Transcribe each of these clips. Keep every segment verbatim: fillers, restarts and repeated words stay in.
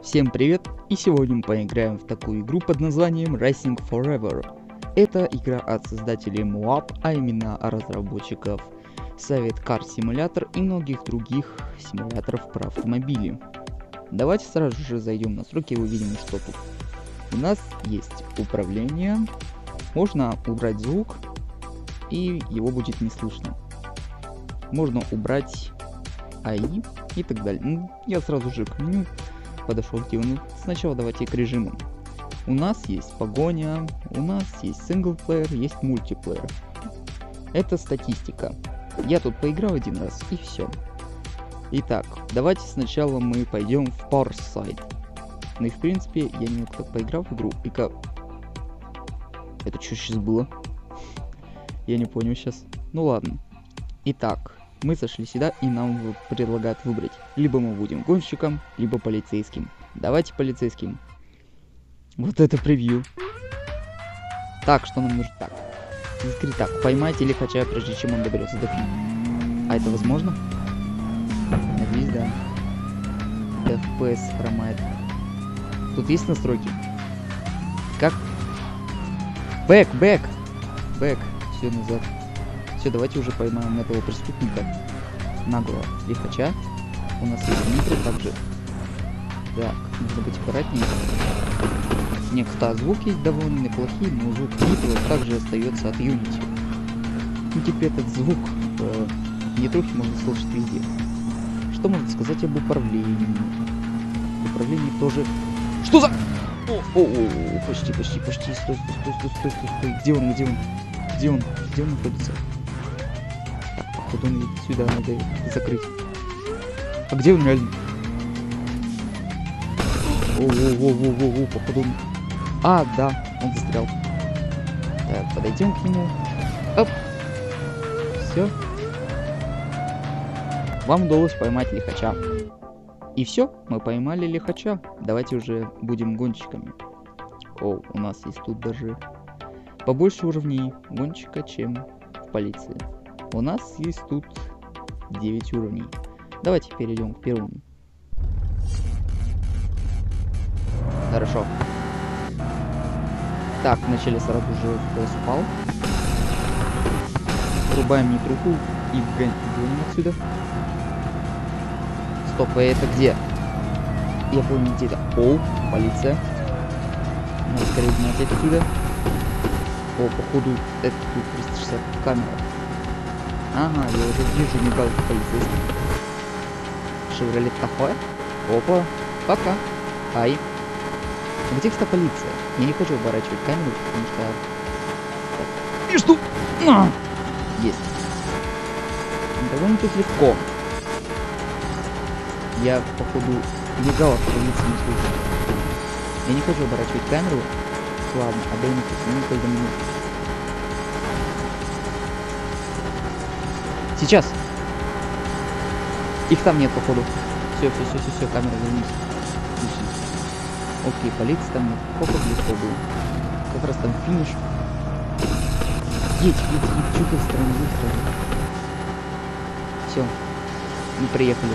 Всем привет, и сегодня мы поиграем в такую игру под названием Racing Forever. Это игра от создателей Moab, а именно разработчиков Soviet Car Simulator и многих других симуляторов про автомобили. Давайте сразу же зайдем в настройки и увидим, что тут. У нас есть управление, можно убрать звук, и его будет не слышно. Можно убрать эй ай и так далее. Ну, я сразу же к меню подошел к дивану. Сначала давайте к режимам. У нас есть погоня, у нас есть синглплеер, есть мультиплеер. Это статистика. Я тут поиграл один раз и все. Итак, давайте сначала мы пойдем в Parkside. Ну и в принципе я немного так поиграл в игру. И как... Это что сейчас было? Я не понял сейчас. Ну ладно. Итак, мы зашли сюда, и нам предлагают выбрать. Либо мы будем гонщиком, либо полицейским. Давайте полицейским. Вот это превью. Так, что нам нужно? Так. Искрит так. Поймайте лихача, прежде чем он доберется до фильма. А это возможно? Надеюсь, да. эф пи эс хромает. Тут есть настройки? Как? Бэк, бэк! Бэк. Все назад. Все, давайте уже поймаем этого преступника. Наглого лихача. У нас есть нитро также. Так, нужно быть аккуратнее. Некоторые звуки довольно неплохие, но звук нитро также остается от Unity. И теперь этот звук э, нитрухи можно слышать везде. Что можно сказать об управлении? Управление тоже... Что за... О, о, о, о, почти, почти, почти. Стой, стой, стой, стой, стой, стой, стой. Где он, где он? Где он? Где он находится? Так, походу он едет сюда, надо закрыть. А где он реально? О-о-о-о-о-о, походу он... А, да, он застрял. Так, подойдем к нему. Оп. Все. Вам удалось поймать лихача. И все, мы поймали лихача. Давайте уже будем гонщиками. О, у нас есть тут даже побольше уровней гонщика, чем в полиции. У нас есть тут девять уровней. Давайте перейдем к первому. Хорошо. Так, вначале сразу же эф пи эс упал. Врубаем нитруху и гоним отсюда. Стоп, а это где? Я помню, где это. О, полиция. Надо скорее гнать отсюда. О, походу, это тут триста шестьдесят камера. Ага, я уже вижу мигалку полицейских. Шевролет Тафе. Опа, пока. Ай. А где, кстати, полиция? Я не хочу оборачивать камеру, потому что... Так. И что? А! Есть. Довольно тут легко. Я, походу, мигалок полиции не слышу. Я не хочу оборачивать камеру. Ладно, отдаем их несколько минут. Сейчас. Их там нет, походу. Все, все, все, все, все, камера вернись. Отлично. Окей, полиции там нет. Походу легко было. Как раз там финиш. Едь, едь, едь, чуть в сторону, в сторону. Все. Мы приехали.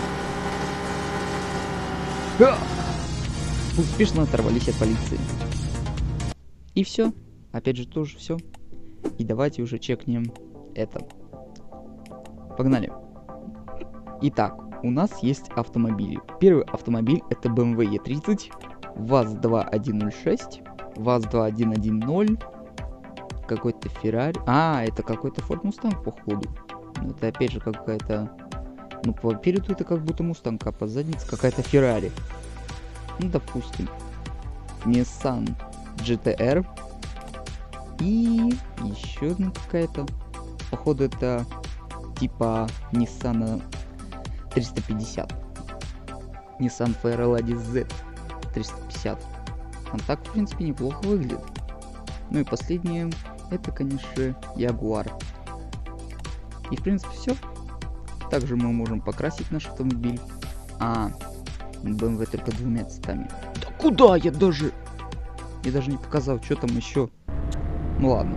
Успешно оторвались от полиции. И все. Опять же тоже все. И давайте уже чекнем это. Погнали. Итак, у нас есть автомобили. Первый автомобиль это бэ эм вэ е тридцать, ваз два один ноль шесть, ваз два один один ноль, какой-то Феррари. А, это какой-то Ford Mustang, походу. Ну, это опять же какая-то... Ну, по переду это как будто Mustang, а по заднице какая-то Феррари. Ну, допустим. Nissan джи ти ар. И еще одна какая-то. Походу это типа Nissan триста пятьдесят. Nissan Fairlady зет триста пятьдесят. Он так, в принципе, неплохо выглядит. Ну и последнее, это, конечно, Jaguar. И, в принципе, все. Также мы можем покрасить наш автомобиль. А, бэ эм вэ только двумя цветами. Да куда я даже... Я даже не показал, что там еще. Ну ладно.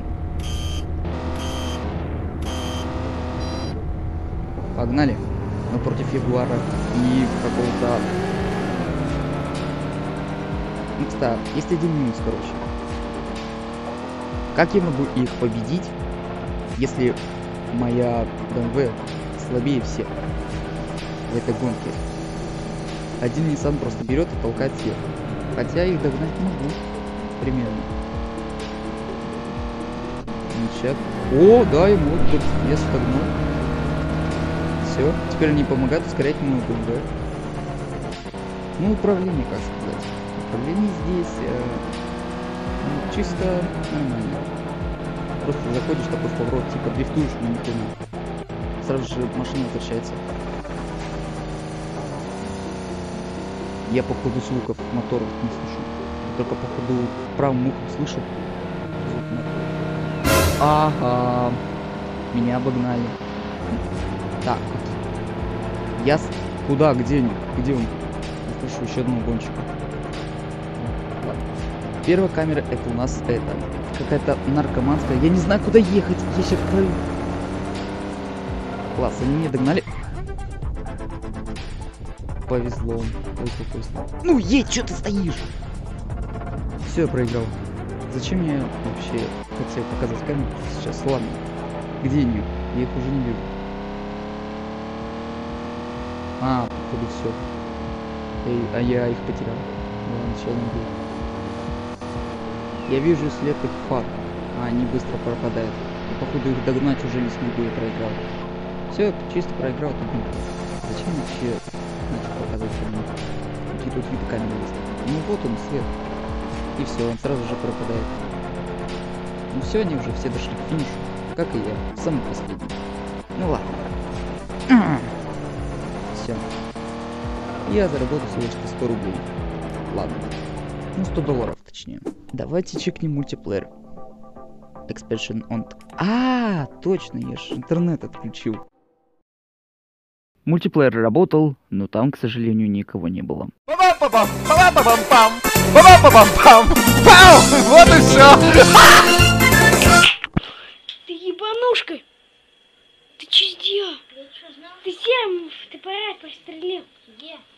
Погнали. Мы против Ягуара и какого-то Ну, кстати, есть один минус, короче. Как я могу их победить, если моя бэ эм вэ слабее всех в этой гонке? Один Nissan просто берет и толкает всех. Хотя их догнать могу. Примерно. Ничего. О, да, ему вот я спогнул. Все. Теперь они помогают ускорять мою бэ эм вэ. Ну, управление, как сказать. Управление здесь э, ну, чисто нормально. Просто заходишь такой в поворот, типа дрифтуешь, но не хрена. Сразу же машина возвращается. Я походу звуков моторов не слышу. Только походу правым ухом слышу звук мотора. Ага. Меня обогнали. Так. Я... С... Куда? Где они? Где он? Я слышу еще одного гонщика. Ладно. Первая камера это у нас это. Какая-то наркоманская. Я не знаю, куда ехать. Я сейчас краю. Класс, они меня догнали. Повезло. Ой, какой стал. Ну едь, что ты стоишь? Все, я проиграл. Зачем я вообще хотел показать камеру сейчас? Ладно. Где они? Я их уже не вижу. А, походу все. Эй, а я их потерял. Ладно, сейчас найду. Я вижу след их фар, а они быстро пропадают. И походу их догнать уже не смогу, я проиграл. Все, чисто проиграл эту гонку. Зачем вообще начал показывать камеру? Какие тут виды камеры есть? Ну вот он, свет. И все, он сразу же пропадает. Ну все, они уже все дошли к финишу. Как и я, самый последний. Ну ладно. Все. Я заработал всего лишь сто рублей. Ладно. Ну, сто долларов, точнее. Давайте чекнем мультиплеер. Expansion on... А, точно, я же интернет отключил. Мультиплеер работал, но там, к сожалению, никого не было. Вот и все. Ты ебанушка! Ты че сделал? Ты сям, ты парад прострелил. Где?